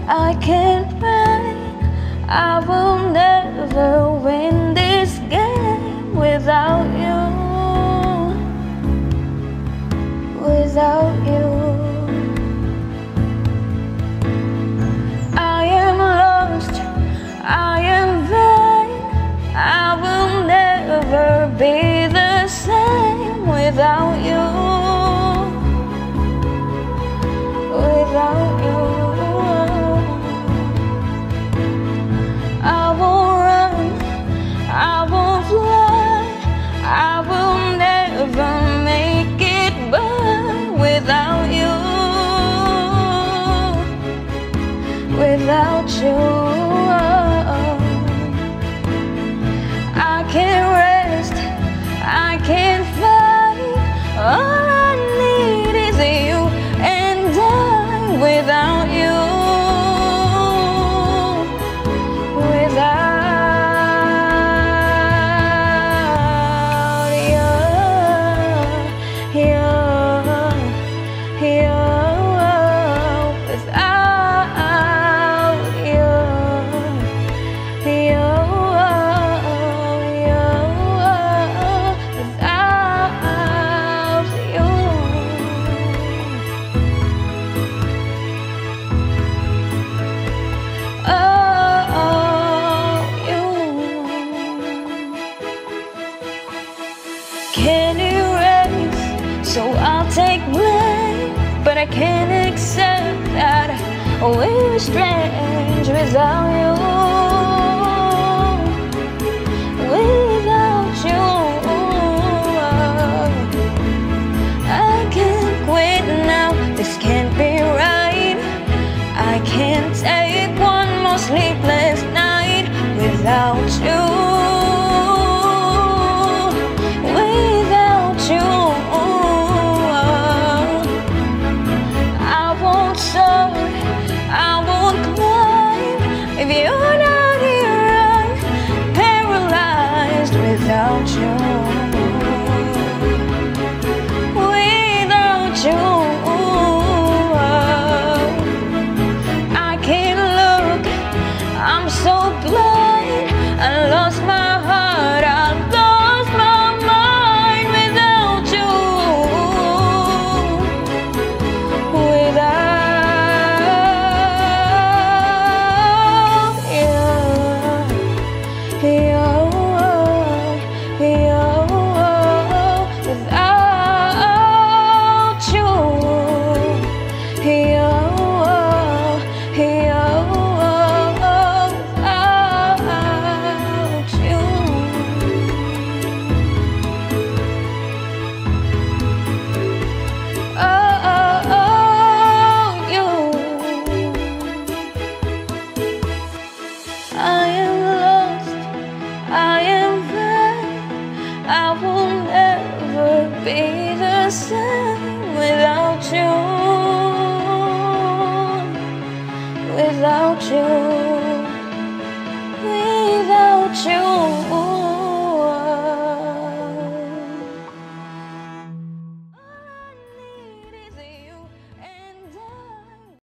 I can't fight. I will never win this game without you. Without you, I am lost, I am vain. I will never be the same without you. Without you, I will run, I will fly, I will never make it by without you. Without you, I can't rest, I can't fight. All I need is you, and I without you. Can't erase, so I'll take blame, but I can't accept that we're strange without you. Without you, I can't quit now, this can't be right. I can't take one more sleepless night without